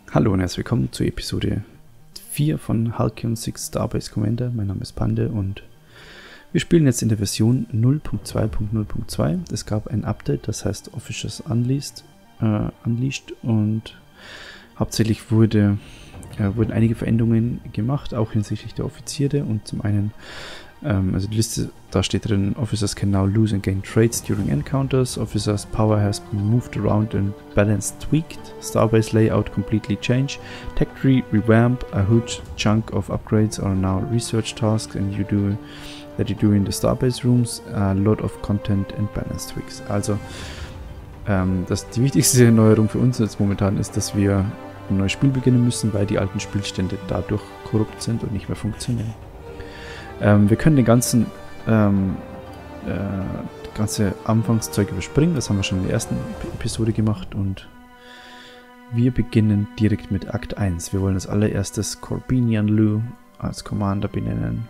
Hallo und herzlich willkommen zu Episode 4 von Halcyon 6 Starbase Commander. Mein Name ist Pande und wir spielen jetzt in der Version 0.2.0.2. Es gab ein Update, das heißt Officers Unleashed und hauptsächlich wurden einige Veränderungen gemacht, auch hinsichtlich der Offiziere und zum einen, also die Liste, da steht drin, Officers can now lose and gain traits during encounters, Officers power has been moved around and balance tweaked, Starbase layout completely changed, tech tree revamp, a huge chunk of upgrades are now research tasks and you do in the Starbase rooms, a lot of content and balance tweaks. Also die wichtigste Neuerung für uns jetzt momentan ist, dass wir ein neues Spiel beginnen müssen, weil die alten Spielstände dadurch korrupt sind und nicht mehr funktionieren. Wir können den ganze Anfangszeug überspringen, das haben wir schon in der ersten Episode gemacht und wir beginnen direkt mit Akt 1. Wir wollen als allererstes Corbinian Lu als Commander benennen.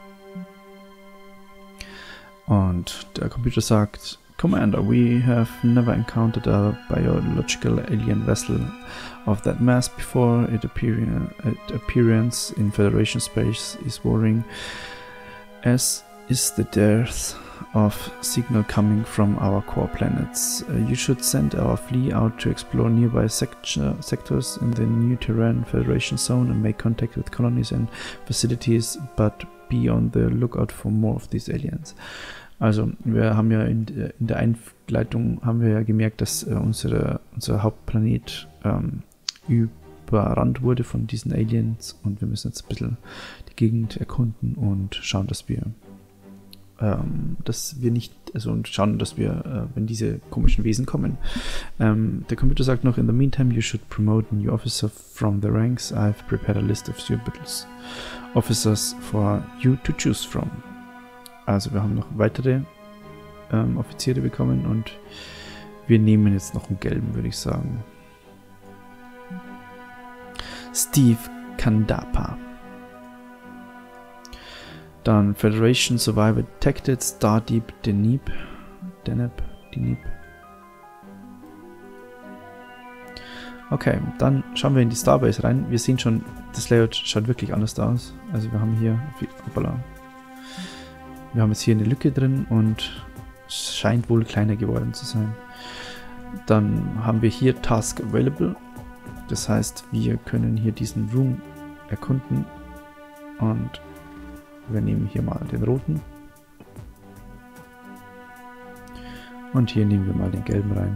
Und der Computer sagt: Commander, we have never encountered a biological alien vessel of that mass before. Its appearance in Federation space is worrying, as is the dearth of signal coming from our core planets. You should send our fleet out to explore nearby sectors in the new Terran Federation zone and make contact with colonies and facilities, but be on the lookout for more of these aliens. Also, wir haben ja in der Einleitung haben wir ja gemerkt, dass unser Hauptplanet überrannt wurde von diesen Aliens und wir müssen jetzt ein bisschen die Gegend erkunden und schauen, dass wir wenn diese komischen Wesen kommen. Der Computer sagt noch: In the meantime, you should promote a new officer from the ranks. I've prepared a list of suitable officers for you to choose from. Also wir haben noch weitere Offiziere bekommen und wir nehmen jetzt noch einen gelben, würde ich sagen. Steve Kandapa. Dann Federation Survivor Detected, Stardeep Deneb. Okay, dann schauen wir in die Starbase rein. Wir sehen schon, das Layout schaut wirklich anders aus. Also wir haben hier, wir haben jetzt hier eine Lücke drin und es scheint wohl kleiner geworden zu sein. Dann haben wir hier Task Available. Das heißt, wir können hier diesen Room erkunden und wir nehmen hier mal den roten. Und hier nehmen wir mal den gelben rein.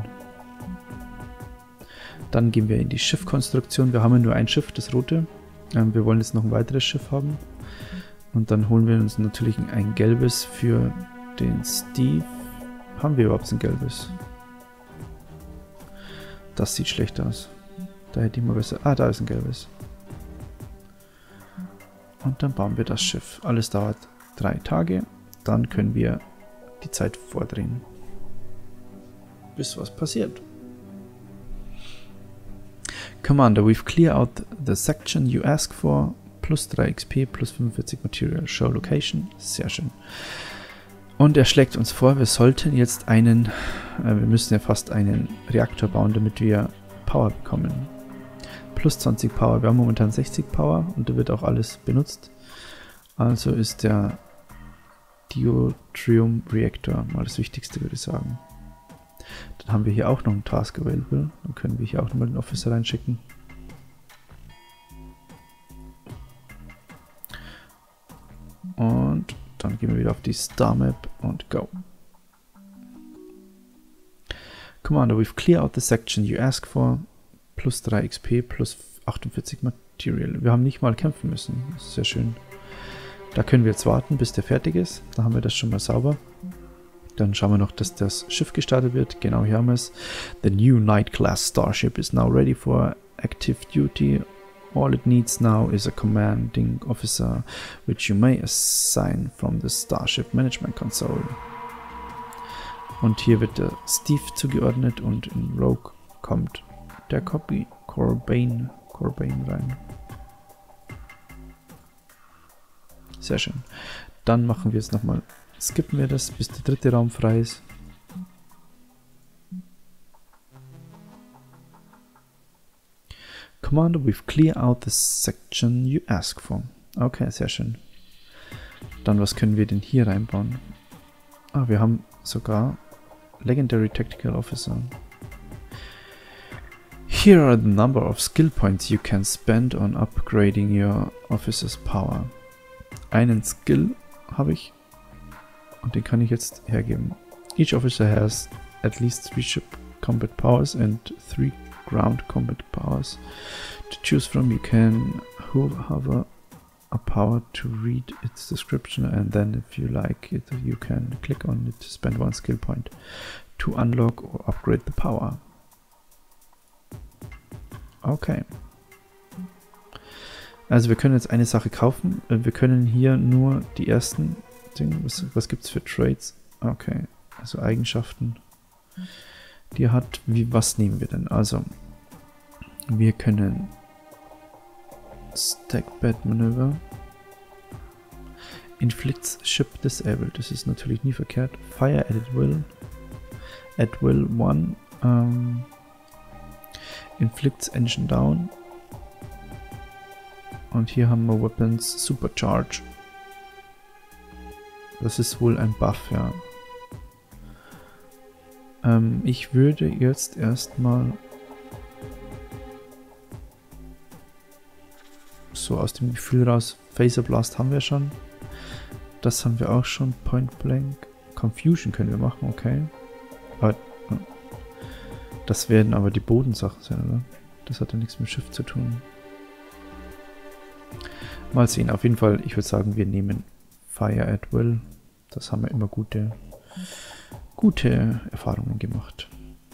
Dann gehen wir in die Schiffkonstruktion. Wir haben ja nur ein Schiff, das rote. Wir wollen jetzt noch ein weiteres Schiff haben. Und dann holen wir uns natürlich ein gelbes für den Steve. Haben wir überhaupt ein gelbes? Das sieht schlecht aus. Da hätte ich mal besser... Ah, da ist ein gelbes. Und dann bauen wir das Schiff. Alles dauert 3 Tage. Dann können wir die Zeit vordrehen. Bis was passiert. Commander, we've cleared out the section you asked for. Plus 3 XP, plus 45 Material, Show Location, sehr schön. Und er schlägt uns vor, wir sollten jetzt wir müssen ja fast einen Reaktor bauen, damit wir Power bekommen. Plus 20 Power, wir haben momentan 60 Power und da wird auch alles benutzt. Also ist der Deuterium Reaktor mal das Wichtigste, würde ich sagen. Dann haben wir hier auch noch einen Task Available, dann können wir hier auch nochmal den Officer reinschicken. Und dann gehen wir wieder auf die Star Map und go. Commander, we've cleared out the section you asked for. Plus 3 XP, plus 48 Material. Wir haben nicht mal kämpfen müssen. Das ist sehr schön. Da können wir jetzt warten, bis der fertig ist. Da haben wir das schon mal sauber. Dann schauen wir noch, dass das Schiff gestartet wird. Genau, hier haben wir es. The new Knight Class Starship is now ready for active duty. All it needs now is a commanding officer, which you may assign from the Starship Management Console. Und hier wird der Steve zugeordnet und in Rogue kommt der Corbane rein. Sehr schön. Dann machen wir es nochmal. Skippen wir das, bis der dritte Raum frei ist. Commander, we've cleared out the section you asked for. Okay, sehr schön. Dann, was können wir denn hier reinbauen? Ah, wir haben sogar Legendary Tactical Officer. Here are the number of skill points you can spend on upgrading your officer's power. Einen Skill habe ich und den kann ich jetzt hergeben. Each officer has at least 3 ship combat powers and 3 ground combat powers to choose from. You can hover a power to read its description, and then if you like it, you can click on it to spend 1 skill point to unlock or upgrade the power. Okay. Also wir können jetzt eine Sache kaufen. Wir können hier nur die ersten Dinge. Was gibt es für Trades? Okay. Also Eigenschaften. Die hat, was nehmen wir denn? Also wir können Stack Bad Maneuver. Inflicts Ship Disabled. Das ist natürlich nie verkehrt. Fire at Will. At Will 1. Inflicts Engine Down. Und hier haben wir Weapons Supercharge. Das ist wohl ein Buff, ja. Ich würde jetzt erstmal so aus dem Gefühl raus, Phaser Blast haben wir schon. Das haben wir auch schon, Point Blank. Confusion können wir machen, okay. Aber das werden aber die Bodensachen sein, oder? Das hat ja nichts mit Schiff zu tun. Mal sehen, auf jeden Fall, ich würde sagen, wir nehmen Fire at Will. Das haben wir immer gute Erfahrungen gemacht.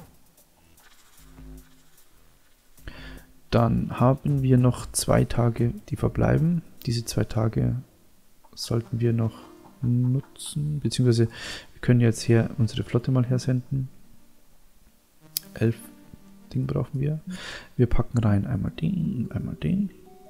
Dann haben wir noch 2 Tage, die verbleiben. Diese 2 Tage sollten wir noch nutzen, beziehungsweise wir können jetzt hier unsere Flotte mal hersenden. 11 Ding brauchen wir. Wir packen rein einmal den und einmal den.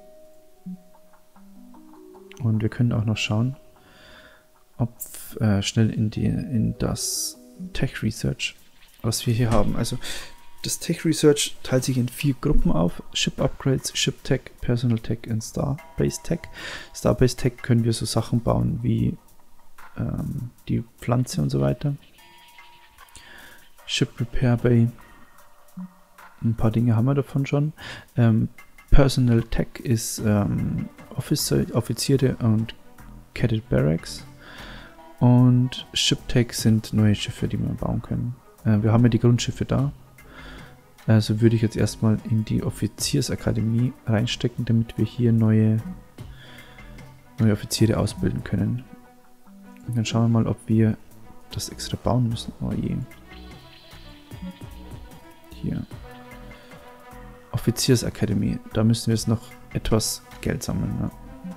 Und wir können auch noch schauen, ob schnell in das Tech Research, was wir hier haben. Also das Tech Research teilt sich in 4 Gruppen auf. Ship Upgrades, Ship Tech, Personal Tech und Starbase Tech. Starbase Tech können wir so Sachen bauen wie die Pflanze und so weiter. Ship Repair Bay. Ein paar Dinge haben wir davon schon. Personal Tech ist Offiziere und Cadet Barracks. Und Ship Tech sind neue Schiffe, die wir bauen können. Wir haben ja die Grundschiffe da. Also würde ich jetzt erstmal in die Offiziersakademie reinstecken, damit wir hier neue Offiziere ausbilden können. Und dann schauen wir mal, ob wir das extra bauen müssen. Oh je. Hier. Offiziersakademie. Da müssen wir jetzt noch etwas Geld sammeln. Ja.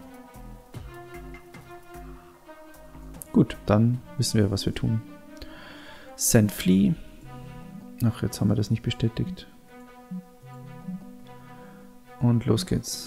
Gut, dann wissen wir, was wir tun. Send Flee. Ach, jetzt haben wir das nicht bestätigt. Und los geht's.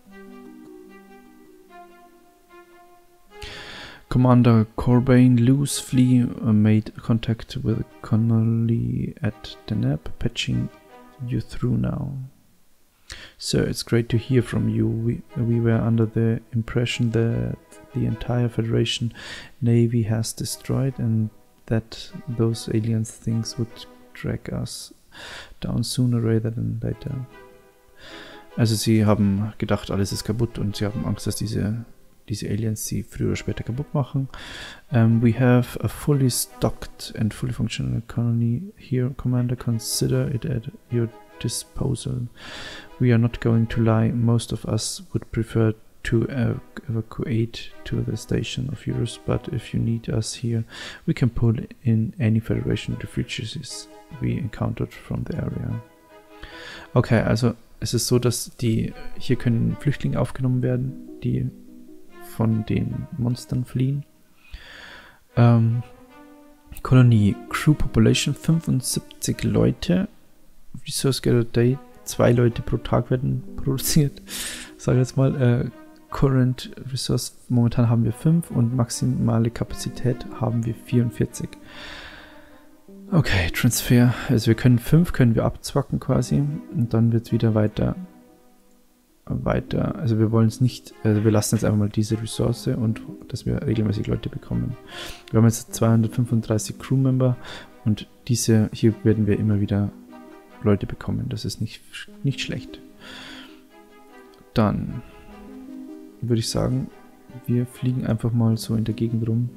Commander Corbane Loose Flee made contact with Connolly at Deneb, patching you through now. Sir, it's great to hear from you. We were under the impression that the entire Federation Navy has destroyed and that those alien things would drag us down sooner rather than later. Also sie haben gedacht, alles ist kaputt und sie haben Angst, dass diese Aliens sie früher oder später kaputt machen. We have a fully stocked and fully functional colony here, Commander. Consider it at your disposal. We are not going to lie. Most of us would prefer to evacuate to the station of yours, but if you need us here, we can pull in any Federation refugees we encountered from the area. Okay, also es ist so, dass hier können Flüchtlinge aufgenommen werden, die von den Monstern fliehen. Kolonie, Crew Population 75 Leute, Resource Gathered Day, 2 Leute pro Tag werden produziert, sage jetzt mal. Current Resource, momentan haben wir 5 und maximale Kapazität haben wir 44. Okay, Transfer, also wir können 5 abzwacken quasi und dann wird es wieder weiter weiter, also wir wollen es nicht, also wir lassen jetzt einfach mal diese Ressource und dass wir regelmäßig Leute bekommen. Wir haben jetzt 235 Crewmember und diese, hier werden wir immer wieder Leute bekommen, das ist nicht schlecht. Dann würde ich sagen, wir fliegen einfach mal so in der Gegend rum.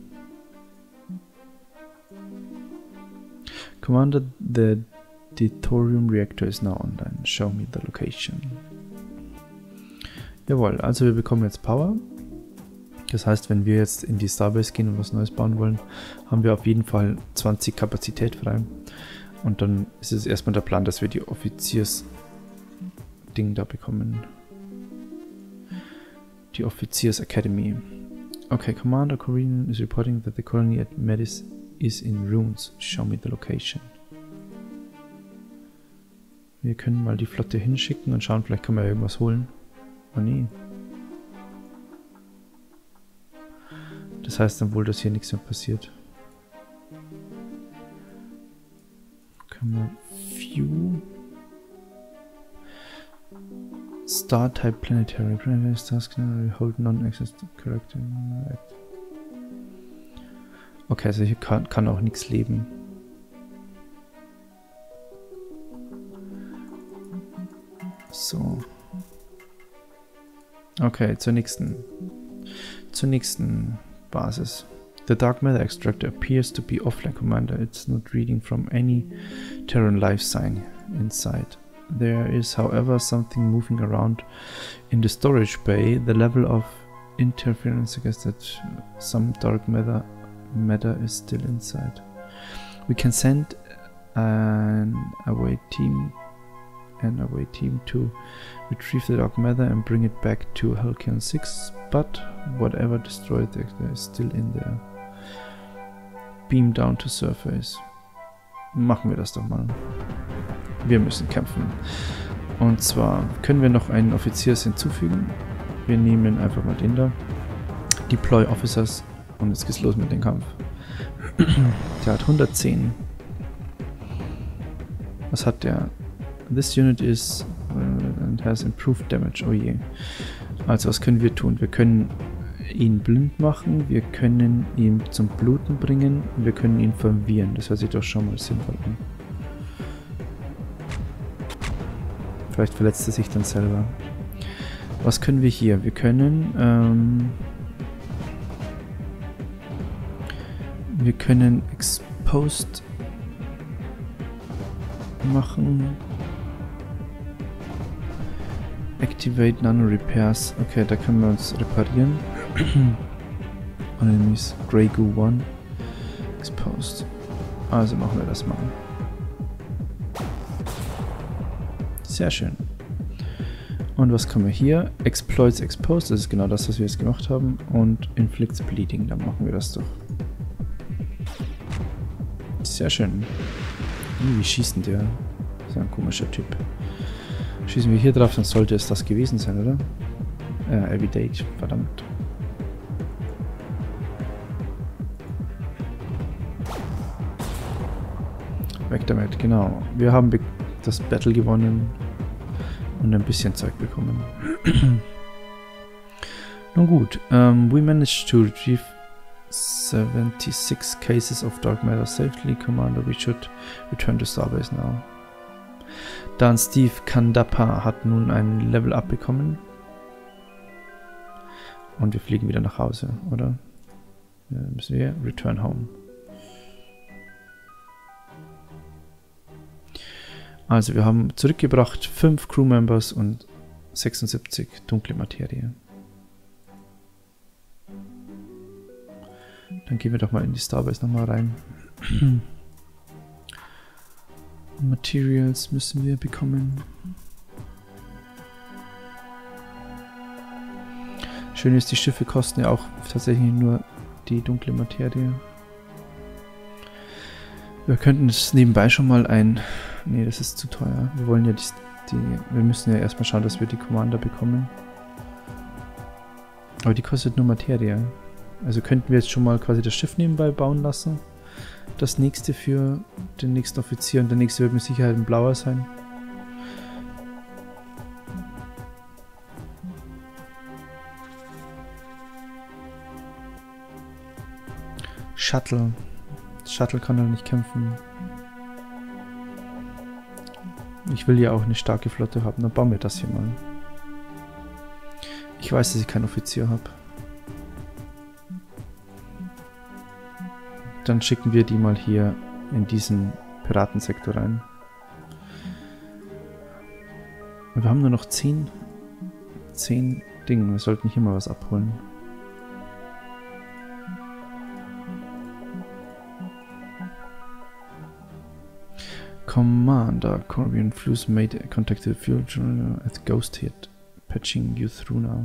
Commander, the deuterium reactor is now online. Show me the location. Jawohl, also wir bekommen jetzt Power. Das heißt, wenn wir jetzt in die Starbase gehen und was Neues bauen wollen, haben wir auf jeden Fall 20 Kapazität frei. Und dann ist es erstmal der Plan, dass wir die Offiziers-Ding da bekommen. Die Offiziers Academy. Okay, Commander Korean is reporting that the colony at Medis is in ruins. Show me the location. Wir können mal die Flotte hinschicken und schauen, vielleicht können wir irgendwas holen. Oh nee. Das heißt dann wohl, dass hier nichts mehr passiert. Können wir View Star Type Planetary Task Hold Non-Access to Character. Okay, also hier kann auch nichts leben. So. Okay, zur nächsten Basis. The Dark Matter Extractor appears to be offline, Commander. It's not reading from any Terran life sign inside. There is, however, something moving around in the storage bay. The level of interference suggests that some dark matter is still inside. We can send an away team to retrieve the dark matter and bring it back to Halcyon 6, but whatever destroyed there is still in there. Beam down to surface. Machen wir das doch mal. Wir müssen kämpfen. Und zwar können wir noch einen Offiziers hinzufügen. Wir nehmen einfach mal den da. Deploy Officers. Und jetzt geht's los mit dem Kampf. Der hat 110. Was hat der? This unit is and has improved damage. Oh je. Also was können wir tun? Wir können ihn blind machen, wir können ihn zum Bluten bringen und wir können ihn verwirren. Das hört sich doch schon mal sinnvoll an. Vielleicht verletzt er sich dann selber. Was können wir hier? Wir können Exposed machen. Activate Nano Repairs. Okay, da können wir uns reparieren. Enemies Grey Goo 1 Exposed. Also machen wir das mal. Sehr schön. Und was können wir hier? Exploits Exposed, das ist genau das, was wir jetzt gemacht haben. Und Inflicts Bleeding, dann machen wir das doch. Sehr schön. Wie schießt denn der? Das ist ein komischer Typ. Schießen wir hier drauf, dann sollte es das gewesen sein, oder? Everydate, verdammt. Weg damit, genau. Wir haben das Battle gewonnen und ein bisschen Zeug bekommen. Nun gut, we managed to retrieve 76 cases of dark matter safely, Commander. We should return to Starbase now. Dann Steve Kandapa hat nun ein Level Up bekommen. Und wir fliegen wieder nach Hause, oder? Ja, müssen wir return home. Also wir haben zurückgebracht 5 Crewmembers und 76 dunkle Materie. Dann gehen wir doch mal in die Starbase nochmal rein. Materials müssen wir bekommen. Schön ist, die Schiffe kosten ja auch tatsächlich nur die dunkle Materie. Wir könnten es nebenbei schon mal Nee, das ist zu teuer. Wir wollen ja wir müssen ja erstmal schauen, dass wir die Commander bekommen. Aber die kostet nur Materie. Also könnten wir jetzt schon mal quasi das Schiff nebenbei bauen lassen. Das nächste für den nächsten Offizier und der nächste wird mit Sicherheit ein blauer sein. Shuttle. Shuttle kann doch nicht kämpfen. Ich will ja auch eine starke Flotte haben, dann bauen wir das hier mal. Ich weiß, dass ich keinen Offizier habe. Dann schicken wir die mal hier in diesen Piratensektor rein. Und wir haben nur noch 10 Dinge. Wir sollten hier mal was abholen. Commander, Corbian Flues made contact with the future at Ghost Hit, patching you through now.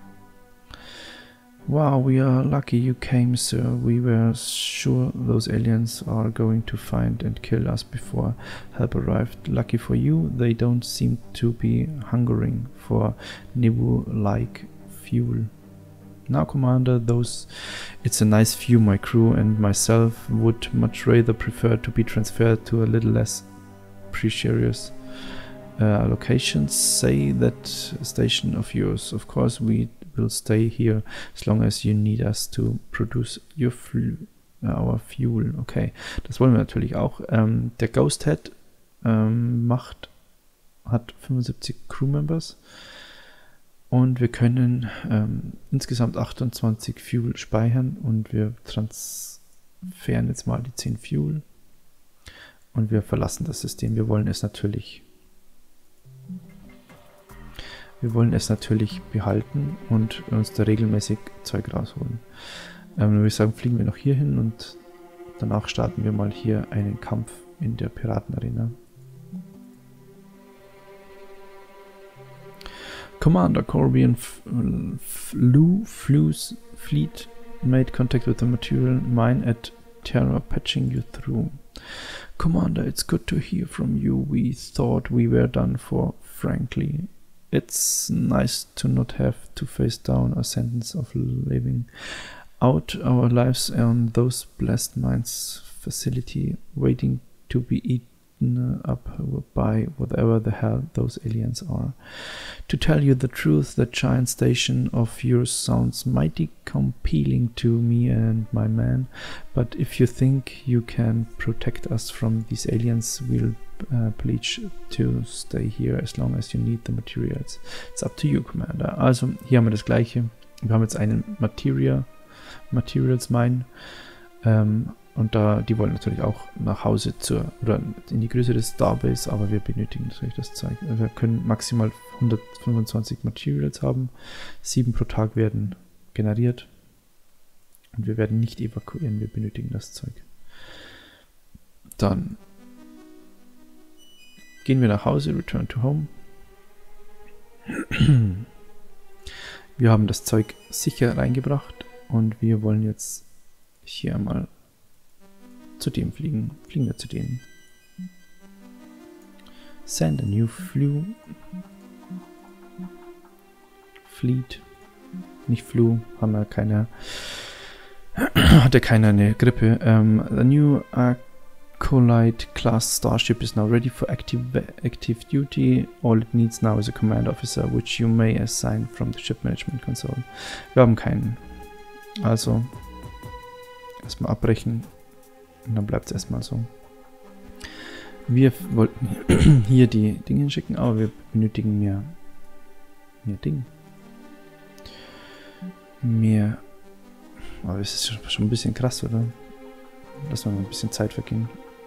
Wow, we are lucky you came, sir. We were sure those aliens are going to find and kill us before help arrived. Lucky for you, they don't seem to be hungering for Nibu-like fuel. Now, Commander, it's a nice view. My crew and myself would much rather prefer to be transferred to a little less precarious locations. Say that station of yours. Of course, we will stay here as long as you need us to produce our fuel. Okay, das wollen wir natürlich auch. Der Ghost Head hat 75 Crewmembers. Und wir können insgesamt 28 Fuel speichern und wir transferieren jetzt mal die 10 Fuel und wir verlassen das System. Wir wollen es natürlich behalten und uns da regelmäßig Zeug rausholen. Dann würde ich sagen, fliegen wir noch hier hin und danach starten wir mal hier einen Kampf in der Piratenarena. Commander, Corbian Flues fleet made contact with the material mine at Terra, patching you through. Commander, it's good to hear from you. We thought we were done for, frankly. It's nice to not have to face down a sentence of living out our lives on those blessed mines facility, waiting to be eaten up by whatever the hell those aliens are. To tell you the truth, that giant station of yours sounds mighty compelling to me and my men, but if you think you can protect us from these aliens, we'll pledge to stay here as long as you need the materials. It's up to you, Commander. Also, hier haben wir das gleiche. Wir haben jetzt einen Materials Mine. Und die wollen natürlich auch nach Hause oder in die größere Starbase, aber wir benötigen natürlich das Zeug. Wir können maximal 125 Materials haben, 7 pro Tag werden generiert und wir werden nicht evakuieren, wir benötigen das Zeug. Dann gehen wir nach Hause, return to home. Wir haben das Zeug sicher reingebracht und wir wollen jetzt hier mal zu dem fliegen. Fliegen wir zu denen. Send a new Fleet. Nicht Flu, haben wir keine. Hatte keiner eine Grippe. The new Acolyte class starship is now ready for active duty. All it needs now is a command officer, which you may assign from the ship management console. Wir haben keinen. Also erstmal abbrechen. Und dann bleibt es erstmal so. Wir wollten hier die Dinge schicken, aber wir benötigen mehr Dinge. Aber es ist schon ein bisschen krass, oder? Lass mal ein bisschen Zeit vergehen.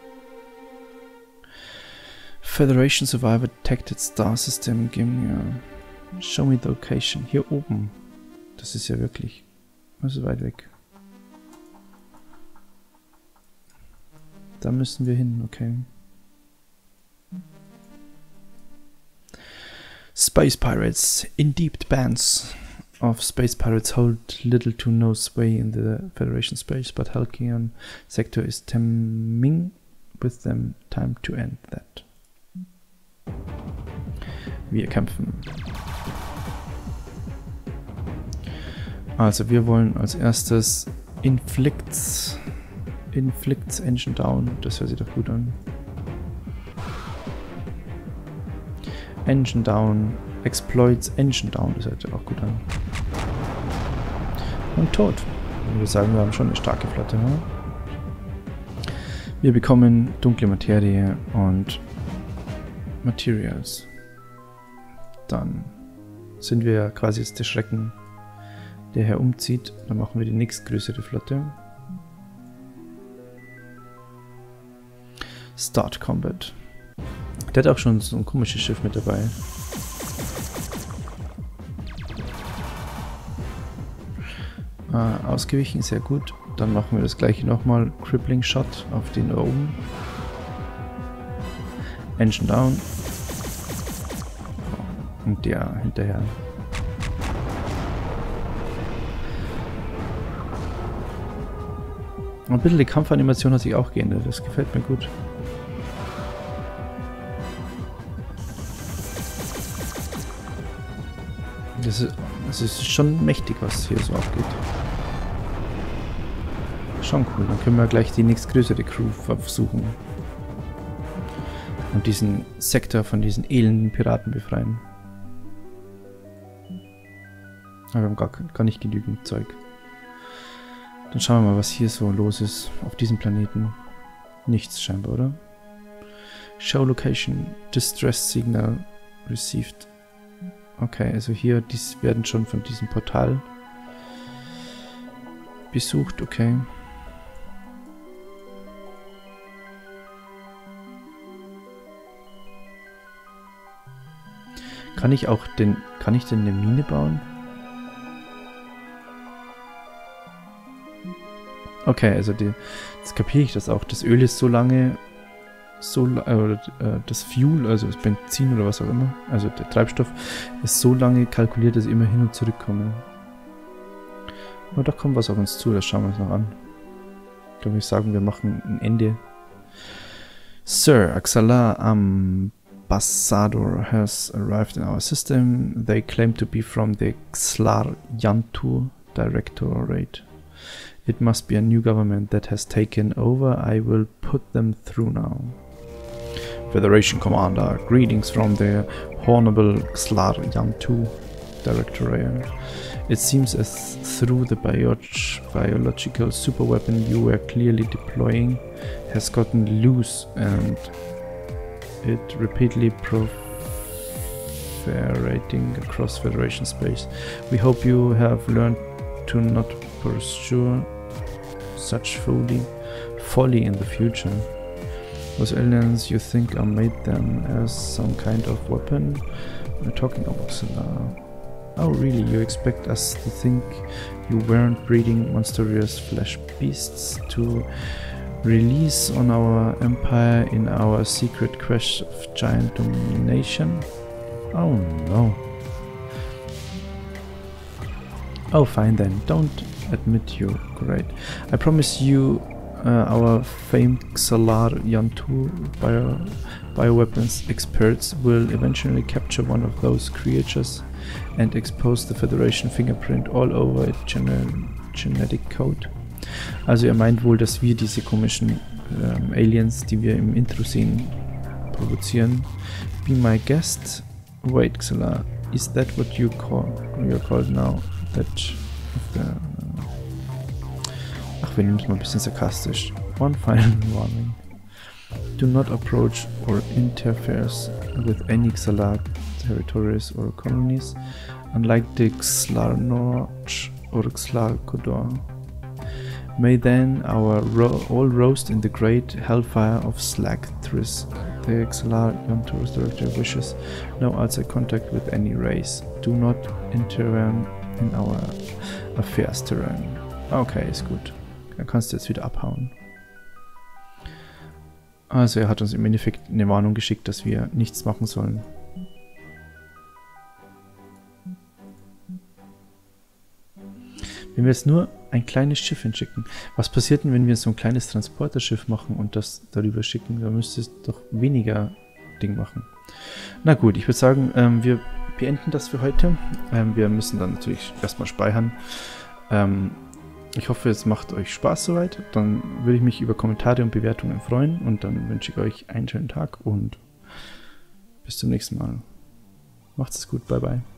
Federation Survivor Detected Star System. Show me the location. Hier oben. Das ist ja wirklich. Das ist weit weg. Da müssen wir hin, okay. Space Pirates. In-deep bands of space pirates hold little to no sway in the Federation space, but Halcyon sector is teeming with them. Time to end that. Wir kämpfen. Also wir wollen als erstes Inflicts Engine Down, das hört sich doch gut an. Engine Down, Exploits Engine Down, das hört sich auch gut an. Und tot. Ich würde sagen, wir haben schon eine starke Flotte, ne? Wir bekommen dunkle Materie und Materials. Dann sind wir quasi jetzt der Schrecken, der herumzieht. Dann machen wir die nächstgrößere Flotte. Start Combat. Der hat auch schon so ein komisches Schiff mit dabei. Ausgewichen, sehr gut. Dann machen wir das gleiche nochmal. Crippling Shot auf den da oben. Engine down. Und der hinterher. Ein bisschen die Kampfanimation hat sich auch geändert. Das gefällt mir gut. Das ist schon mächtig, was hier so abgeht. Schon cool. Dann können wir gleich die nächstgrößere Crew versuchen. Und diesen Sektor von diesen elenden Piraten befreien. Aber wir haben gar nicht genügend Zeug. Dann schauen wir mal, was hier so los ist auf diesem Planeten. Nichts scheinbar, oder? Show Location. Distress Signal received. Okay, also hier, die werden schon von diesem Portal besucht, okay. Kann ich denn eine Mine bauen? Okay, also jetzt kapiere ich das auch. Das Öl ist so lange, das Fuel, also das Benzin oder was auch immer, also der Treibstoff, ist so lange kalkuliert, dass ich immer hin und zurück komme. Aber da kommt was auf uns zu, das schauen wir uns noch an. Da würde ich sagen, wir machen ein Ende. Sir, Axalar Ambassador has arrived in our system. They claim to be from the Xlar Yantu Directorate. It must be a new government that has taken over. I will put them through now. Federation Commander, greetings from the Honorable Xlar Yantu Directorate. It seems as through the biological superweapon you were clearly deploying has gotten loose and it repeatedly proliferating across Federation space. We hope you have learned to not pursue such folly in the future. Those aliens you think are made them as some kind of weapon? We're talking about Xalar. Oh really, you expect us to think you weren't breeding monstrous flesh beasts to release on our empire in our secret quest of giant domination? Oh no. Oh fine then, don't admit you're great. I promise you our famed Xalar Yantu bioweapons experts will eventually capture one of those creatures and expose the Federation fingerprint all over its genetic code. Also er meint wohl, dass wir diese komischen Aliens, die wir im Intro sehen, provozieren. Be my guest? Wait, Xalar, is that what you're called now? Ach, wir nehmen es mal ein bisschen sarkastisch. One final warning. Do not approach or interfere with any Xalar territories or colonies, unlike the Xalar Norch or Xalar Kodor. May then our all roast in the great hellfire of Slagthris. The Xalar Yantu's director wishes no outside contact with any race. Do not intervene in our affairs terrain. Okay, ist gut. Dann kannst du jetzt wieder abhauen. Also er hat uns im Endeffekt eine Warnung geschickt, dass wir nichts machen sollen. Wenn wir jetzt nur ein kleines Schiff hinschicken, was passiert denn, wenn wir so ein kleines Transporterschiff machen und das darüber schicken? Da müsste es doch weniger Ding machen. Na gut, ich würde sagen, wir beenden das für heute. Wir müssen dann natürlich erstmal speichern. Ich hoffe, es macht euch Spaß soweit. Dann würde ich mich über Kommentare und Bewertungen freuen und dann wünsche ich euch einen schönen Tag und bis zum nächsten Mal. Macht's gut, bye bye.